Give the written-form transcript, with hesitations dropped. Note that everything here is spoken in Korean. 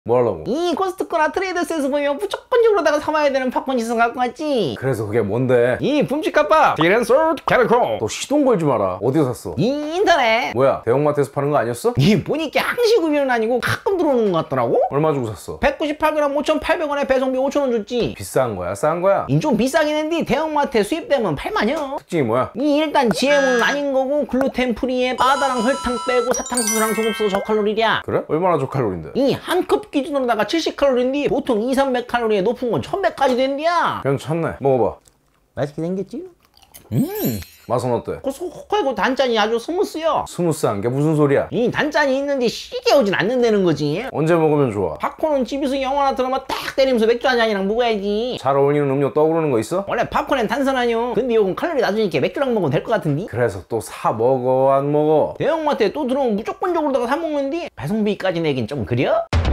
뭐 하려고? 이 코스트코나 트레이더스에서 보면 무조건적으로다가 사와야 되는 팝콘 지수 갖고 왔지. 그래서 그게 뭔데? 이 붐칫값밥 디랜솔트 캐리코. 너 시동 걸지 마라. 어디서 샀어? 이 인터넷. 뭐야, 대형마트에서 파는 거 아니었어? 이 보니까 항시구비는 아니고 가끔 들어오는 것 같더라고. 얼마 주고 샀어? 198g 5,800원에 배송비 5,000원 줬지. 비싼 거야, 싼 거야? 좀 비싸긴 했는데 대형마트에 수입되면 8만여. 특징이 뭐야? 이 일단 GM은 아닌 거고 글루텐 프리에 바다랑 설탕 빼고 사탕수수랑 소금수 저칼로리야. 그래? 얼마나 저칼로리인데? 이 한 컵 기준으로다가 70칼로리인데 보통 2,300칼로리에 높은 건 1,100까지 된디야. 괜찮네. 먹어봐. 맛있게 생겼지? 맛은 어때? 고소하고 단짠이 아주 스무스요. 스무스한 게 무슨 소리야? 이 단짠이 있는데 시게 오진 않는다는 거지. 언제 먹으면 좋아? 팝콘은 집에서 영화나 드라마 딱 때리면서 맥주 한 잔이랑 먹어야지. 잘 어울리는 음료 떠오르는 거 있어? 원래 팝콘엔 탄산 아니요. 근데 요건 칼로리 낮으니까 맥주랑 먹으면 될 것 같은데. 그래서 또 사 먹어, 안 먹어? 대형마트에 또 들어오면 무조건적으로다가 사 먹는데 배송비까지 내긴 좀 그려?